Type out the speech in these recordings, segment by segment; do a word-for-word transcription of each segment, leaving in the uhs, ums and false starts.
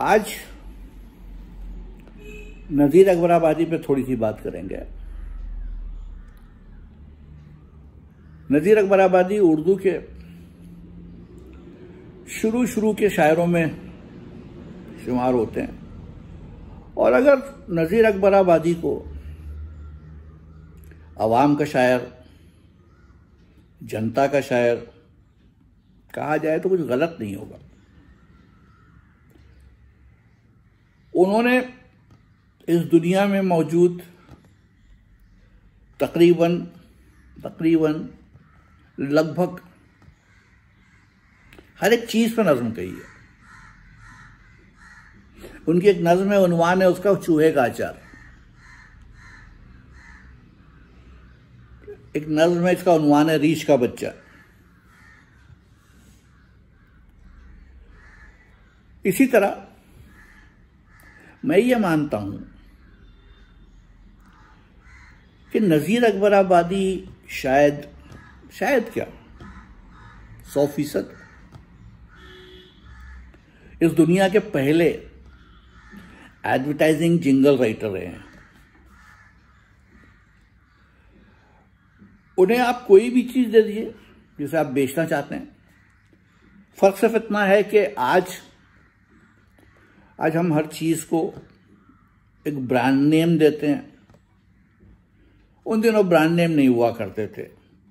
आज नज़ीर अकबराबादी पे थोड़ी सी बात करेंगे। नज़ीर अकबराबादी उर्दू के शुरू शुरू के शायरों में शुमार होते हैं और अगर नज़ीर अकबराबादी को अवाम का शायर, जनता का शायर कहा जाए तो कुछ गलत नहीं होगा। उन्होंने इस दुनिया में मौजूद तकरीबन तकरीबन लगभग हर एक चीज पर नज़्म कही है। उनकी एक नज़्म है, उन्वान है उसका चूहे का अचार। एक नज़्म है, इसका उन्वान है रीछ का बच्चा। इसी तरह मैं ये मानता हूं कि नज़ीर अकबराबादी शायद शायद क्या सौ फीसद इस दुनिया के पहले एडवर्टाइजिंग जिंगल राइटर रहे हैं। उन्हें आप कोई भी चीज दे दीजिए जिसे आप बेचना चाहते हैं। फर्क सिर्फ इतना है कि आज आज हम हर चीज को एक ब्रांड नेम देते हैं। उन दिनों ब्रांड नेम नहीं हुआ करते थे,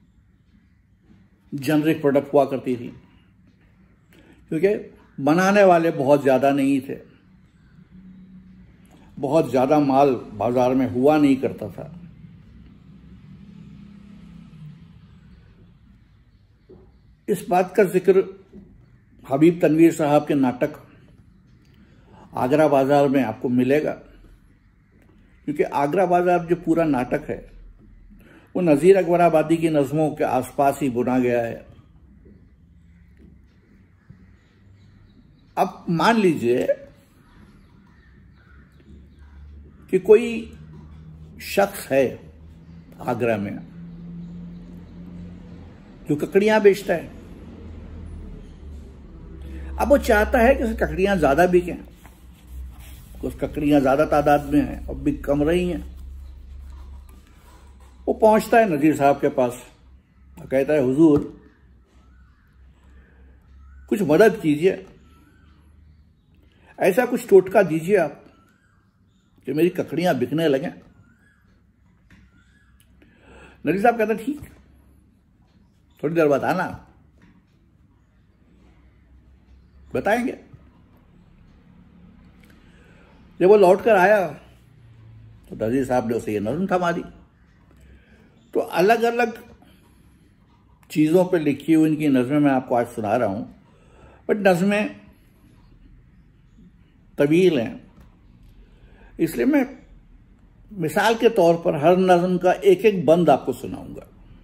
जेनरिक प्रोडक्ट हुआ करती थी, क्योंकि बनाने वाले बहुत ज्यादा नहीं थे, बहुत ज्यादा माल बाजार में हुआ नहीं करता था। इस बात का जिक्र हबीब तनवीर साहब के नाटक आगरा बाजार में आपको मिलेगा, क्योंकि आगरा बाजार जो पूरा नाटक है वो नज़ीर अकबराबादी की नज़्मों के आसपास ही बुना गया है। अब मान लीजिए कि कोई शख्स है आगरा में जो ककड़ियां बेचता है। अब वो चाहता है कि ककड़ियां ज्यादा बिकें, कुछ ककड़ियां ज्यादा तादाद में हैं और बिक कम रही हैं। वो पहुंचता है नज़ीर साहब के पास और कहता है, हुजूर कुछ मदद कीजिए, ऐसा कुछ टोटका दीजिए आप कि मेरी ककड़ियां बिकने लगें। नज़ीर साहब कहते हैं, ठीक, थोड़ी देर बाद आना, बताएंगे। जब वो लौट कर आया तो नज़ीर साहब ने उसे ये नज़्म थमा दी। तो अलग अलग चीज़ों पे लिखी हुई इनकी नज़में मैं आपको आज सुना रहा हूं, बट नज़में तवील हैं, इसलिए मैं मिसाल के तौर पर हर नज़्म का एक एक बंद आपको सुनाऊंगा।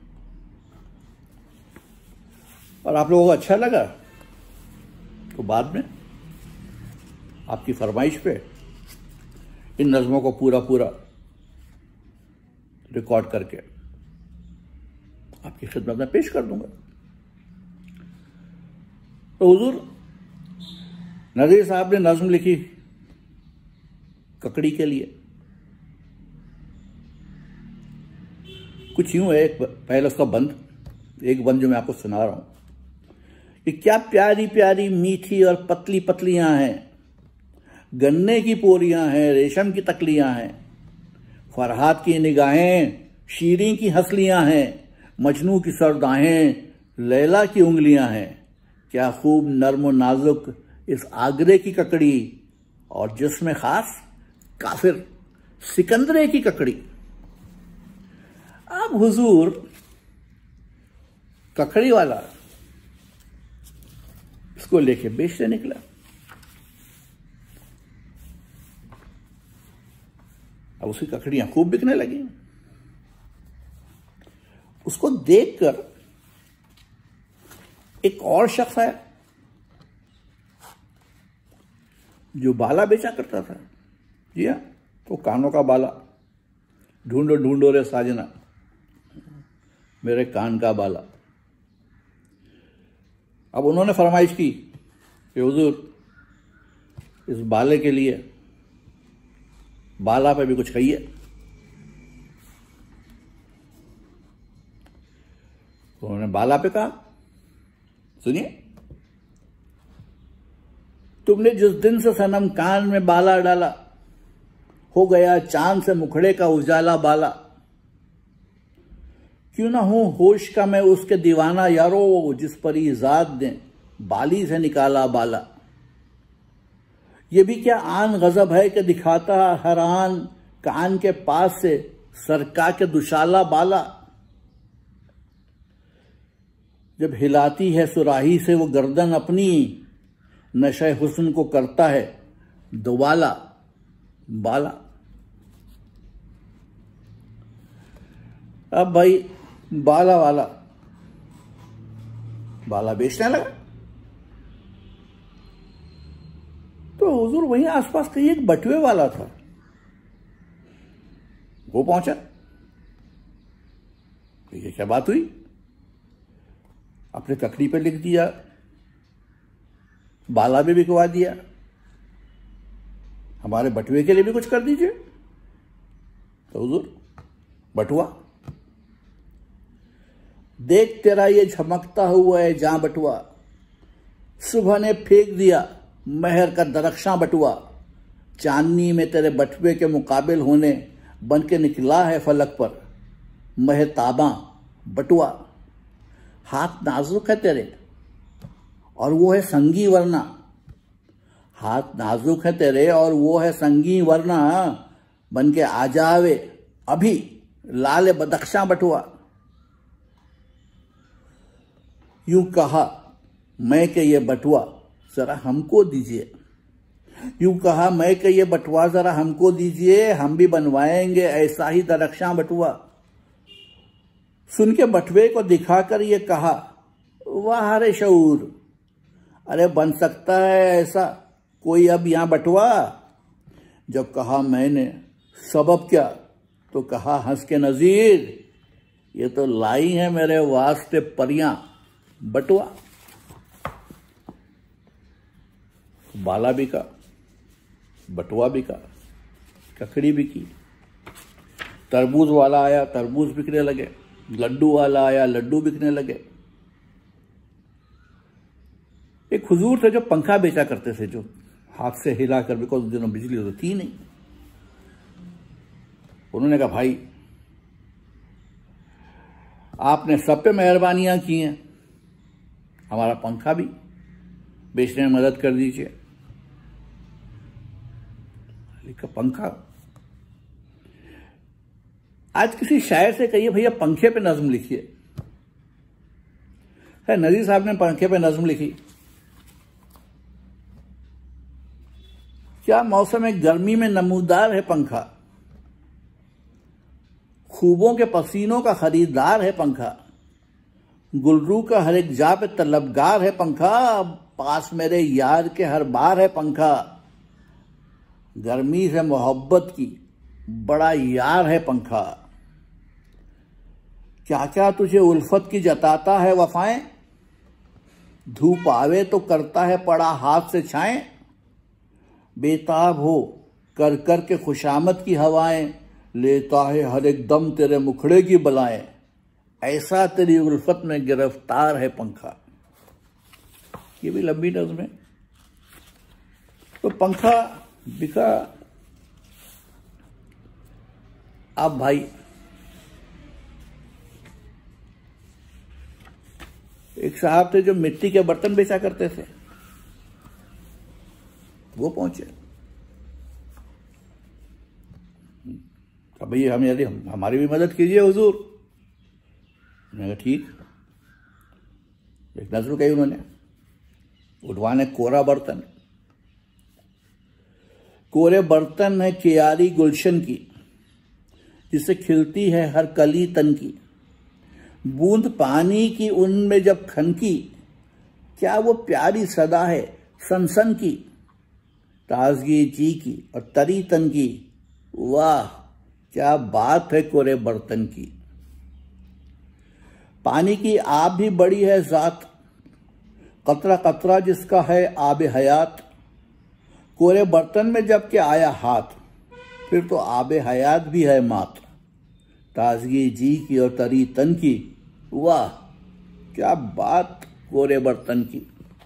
और आप लोगों को अच्छा लगा तो बाद में आपकी फरमाइश पे इन नज़्मों को पूरा पूरा रिकॉर्ड करके आपकी खिदमत में पेश कर दूंगा। तो हुजूर नज़ीर साहब ने नज़्म लिखी ककड़ी के लिए। कुछ यूं है, एक पहले उसका बंद, एक बंद जो मैं आपको सुना रहा हूं कि क्या प्यारी प्यारी मीठी और पतली पतलियां हैं, गन्ने की पोरियां हैं, रेशम की तकलियां हैं, फरहाद की निगाहें शीरीं की हंसलियां हैं, मजनू की सरदाहें लैला की उंगलियां हैं, क्या खूब नर्म नाजुक इस आगरे की ककड़ी और जिसमें खास काफिर सिकंदरे की ककड़ी। अब हुजूर ककड़ी वाला इसको लेके बेचने निकला। अब उसकी ककड़ियां खूब बिकने लगी। उसको देखकर एक और शख्स आया जो बाला बेचा करता था। जी हाँ, तो कानों का बाला, ढूंढो ढूंढो रे साजना मेरे कान का बाला। अब उन्होंने फरमाइश की कि हुजूर इस बाले के लिए, बाला पे भी कुछ कहिए। उन्होंने बाला पे कहा, सुनिए, तुमने जिस दिन से सनम कान में बाला डाला, हो गया चांद से मुखड़े का उजाला बाला। क्यों ना हूं होश का मैं उसके दीवाना यारो, जिस पर ज़ात ने बाली से निकाला बाला। ये भी क्या आन गजब है कि दिखाता हर आन कान के पास से सरका के दुशाला बाला। जब हिलाती है सुराही से वो गर्दन अपनी, नशे हुस्न को करता है दुबाला बाला। अब भाई बाला वाला बाला बेचने लगा, तो हुजूर वहीं आसपास कहीं एक बटुए वाला था, वो पहुंचा। ये क्या बात हुई? अपने तकड़ी पे लिख दिया, बाला भी बिकवा दिया, हमारे बटुए के लिए भी कुछ कर दीजिए। तो हुजूर बटुआ देख, तेरा ये झमकता हुआ है जहां बटुआ, सुबह ने फेंक दिया महर का दरख्शां बटुआ। चांदनी में तेरे बटुए के मुकाबिल होने बन के निकला है फलक पर महताबा बटुआ। हाथ नाजुक है तेरे और वो है संगी वरना, हाथ नाजुक है तेरे और वो है संगी वरना, बन के आ जावे अभी लाल बदख्शां बटुआ। यूं कहा मैं कि ये बटुआ जरा हमको दीजिए, यूं कहा मैं कि ये बटुआ जरा हमको दीजिए, हम भी बनवाएंगे ऐसा ही दरख्शां बटुआ। सुन के बटुए को दिखाकर ये कहा, वाह रे शऊर, अरे बन सकता है ऐसा कोई अब यहां बटुआ। जब कहा मैंने सबब क्या, तो कहा हंस के नजीर, ये तो लाई है मेरे वास्ते परियां बटुआ। बाला बिका, बटुआ बिका, ककड़ी बिकी, तरबूज वाला आया, तरबूज बिकने लगे, लड्डू वाला आया, लड्डू बिकने लगे। एक हुजूर थे जो पंखा बेचा करते थे, जो हाथ से हिला कर, बिकॉज उस दिनों बिजली तो थी नहीं। उन्होंने कहा भाई आपने सब पे मेहरबानियां की हैं, हमारा पंखा भी बेचने में मदद कर दीजिए। लिखा पंखा। आज किसी शायर से कहिए भैया पंखे पे नज्म लिखिए, है नजीर साहब ने पंखे पे नज्म लिखी। क्या मौसम गर्मी में नमूदार है पंखा, खूबों के पसीनों का खरीदार है पंखा, गुलरू का हर एक जा पे तलबगार है पंखा, पास मेरे यार के हर बार है पंखा, गर्मी से मोहब्बत की बड़ा यार है पंखा। क्या क्या तुझे उल्फत की जताता है वफाएं, धूप आवे तो करता है पड़ा हाथ से छाएं, बेताब हो कर कर के खुशामद की हवाएं, लेता है हर एक दम तेरे मुखड़े की बलाएं, ऐसा तेरी उल्फत में गिरफ्तार है पंखा। ये भी लंबी नज़्म है। तो पंखा बिका। अब भाई एक साहब थे जो मिट्टी के बर्तन बेचा करते थे, वो पहुंचे। भैया हम यदि हम, हमारी भी मदद कीजिए हुजूर। मैंने कहा ठीक। एक नजर कही उन्होंने, उठवाने कोरा बर्तन, कोरे बर्तन है कियारी गुलशन की, जिससे खिलती है हर कली तन की, बूंद पानी की उनमें जब खनकी, क्या वो प्यारी सदा है सनसन की, ताजगी जी की और तरी तन की, वाह क्या बात है कोरे बर्तन की। पानी की आप भी बड़ी है जात, कतरा कतरा जिसका है आब हयात, कोरे बर्तन में जब के आया हाथ, फिर तो आबे हयात भी है मात्र। ताजगी जी की और तरी तन की, वाह क्या बात कोरे बर्तन की।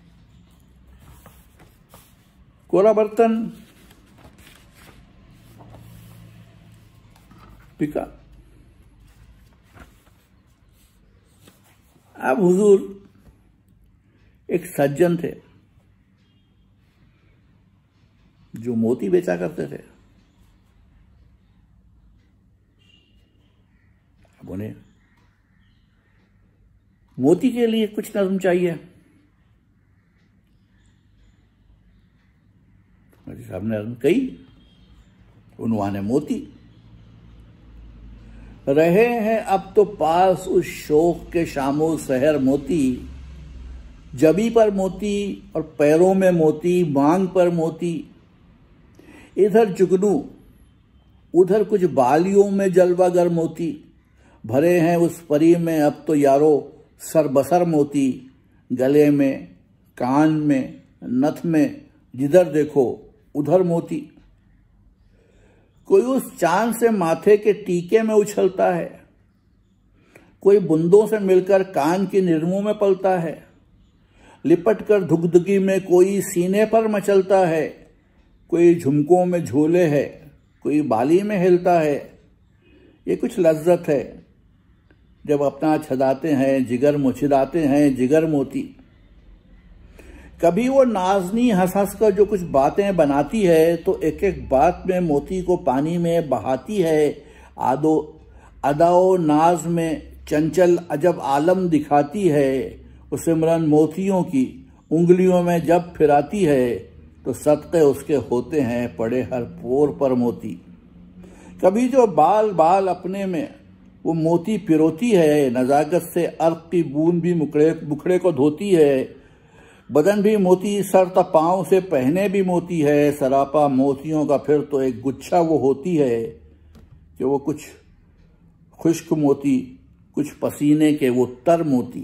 कोरा बर्तन बिका। अब हुजूर एक सज्जन थे जो मोती बेचा करते थे। अब उन्हें मोती के लिए कुछ नज़्म चाहिए। साहब ने नज़्म कही, उन्वाने मोती। रहे हैं अब तो पास उस शोक के शामो सहर मोती, जबी पर मोती और पैरों में मोती, मांग पर मोती। इधर जुगनू उधर कुछ बालियों में जलवागर मोती, भरे हैं उस परी में अब तो यारो सरबसर मोती। गले में, कान में, नथ में, जिधर देखो उधर मोती। कोई उस चांद से माथे के टीके में उछलता है, कोई बूंदों से मिलकर कान की निर्मों में पलता है। लिपट कर धुकधुकी में कोई सीने पर मचलता है, कोई झुमकों में झूले है, कोई बाली में हिलता है। ये कुछ लज्जत है जब अपना छदाते हैं, जिगर मुछिदाते हैं जिगर मोती। कभी वो नाजनी हंस हंस कर जो कुछ बातें बनाती है, तो एक एक बात में मोती को पानी में बहाती है। आदो अदाओ नाज में चंचल अजब आलम दिखाती है। वो सिमरन मोतियों की उंगलियों में जब फिराती है, तो सदक़े उसके होते हैं पड़े हर पोर पर मोती। कभी जो बाल बाल अपने में वो मोती पिरोती है, नज़ाकत से अर्क की बूंद भी मुखड़े मुखड़े को धोती है। बदन भी मोती सर तक पाँव से पहने भी मोती है। सरापा मोतियों का फिर तो एक गुच्छा वो होती है कि वो कुछ खुश्क मोती, कुछ पसीने के वो तर मोती।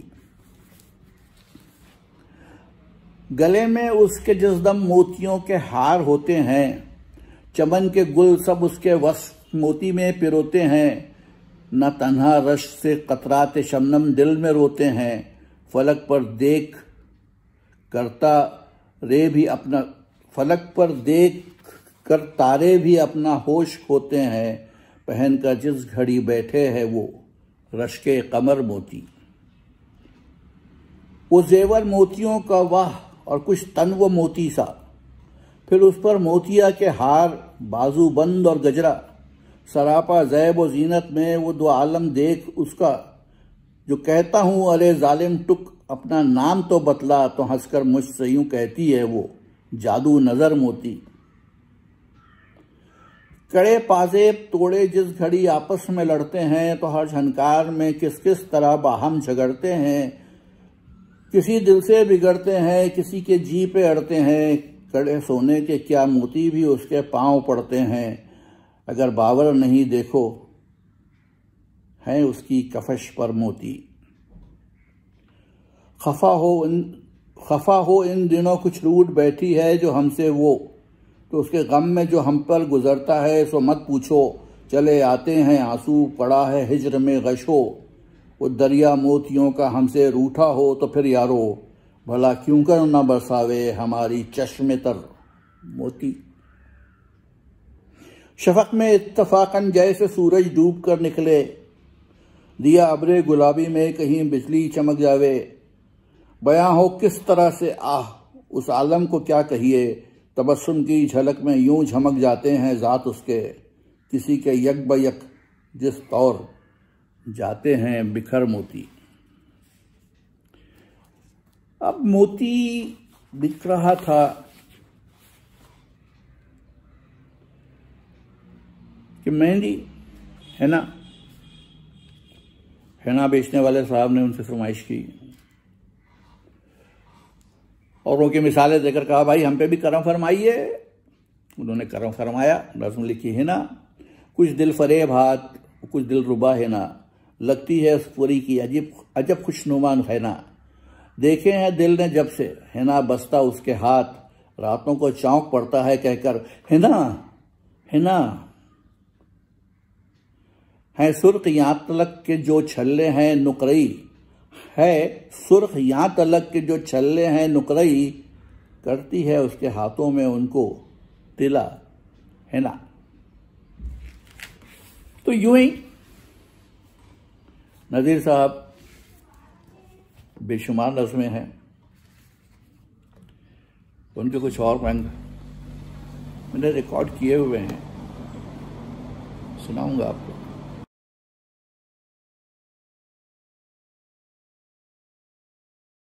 गले में उसके जिस दम मोतियों के हार होते हैं, चमन के गुल सब उसके वश मोती में पिरोते हैं। न तन्हा रश से कतराते शबनम दिल में रोते हैं। फलक पर देख करता रे भी अपना फलक पर देख कर तारे भी अपना होश खोते हैं। पहन कर जिस घड़ी बैठे हैं वो रश के कमर मोती। वो जेवर मोतियों का वाह और कुछ तन वो मोती सा, फिर उस पर मोतिया के हार, बाजू बंद और गजरा। सरापा ज़ैब व जीनत में वो दो आलम देख उसका, जो कहता हूँ अरे जालिम टुक अपना नाम तो बतला, तो हंसकर मुझसे यूं कहती है वो जादू नजर मोती। कड़े पाजेब तोड़े जिस घड़ी आपस में लड़ते हैं, तो हर झनकार में किस किस तरह बाहम झगड़ते हैं। किसी दिल से बिगड़ते हैं, किसी के जी पे अड़ते हैं। कड़े सोने के क्या मोती भी उसके पांव पड़ते हैं। अगर बावर नहीं देखो है उसकी कफश पर मोती। खफा हो इन खफा हो इन दिनों कुछ रूठ बैठी है जो हमसे वो, तो उसके गम में जो हम पर गुजरता है सो मत पूछो। चले आते हैं आंसू, पड़ा है हिज्र में गशो। वो दरिया मोतियों का हमसे रूठा हो, तो फिर यारो भला क्यों कर न बरसावे हमारी चश्मे तर मोती। शफक में इत्तफाकन जैसे सूरज डूब कर निकले, दिया अबरे गुलाबी में कहीं बिजली चमक जावे। बयां हो किस तरह से आह उस आलम को क्या कहिए, तबस्सुम की झलक में यूं झमक जाते हैं ज़ात उसके। किसी के यक ब यक जिस तौर जाते हैं बिखर मोती। अब मोती बिक रहा था कि मेहंदी है ना, हैना बेचने वाले साहब ने उनसे फरमाइश की और उनकी मिसालें देकर कहा भाई हम पे भी करम फरमाइए। उन्होंने करम फरमाया, रस्म लिखी है ना, कुछ दिल फरेब हाथ कुछ दिल रुबा है ना, लगती है उस पूरी की अजीब अजब खुशनुमा है ना। देखे हैं दिल ने जब से है ना बसता उसके हाथ, रातों को चौंक पड़ता है कहकर हिना हिना। है सुर्ख यहाँ तलक के जो छल्ले हैं नुकरई, है सुर्ख यहाँ तलक के जो छल्ले हैं नुकरई, करती है उसके हाथों में उनको तिला है ना। तो यूं ही नज़ीर साहब बेशुमार नज़्में हैं, उनके कुछ और मैंने रिकॉर्ड किए हुए हैं, सुनाऊंगा आपको।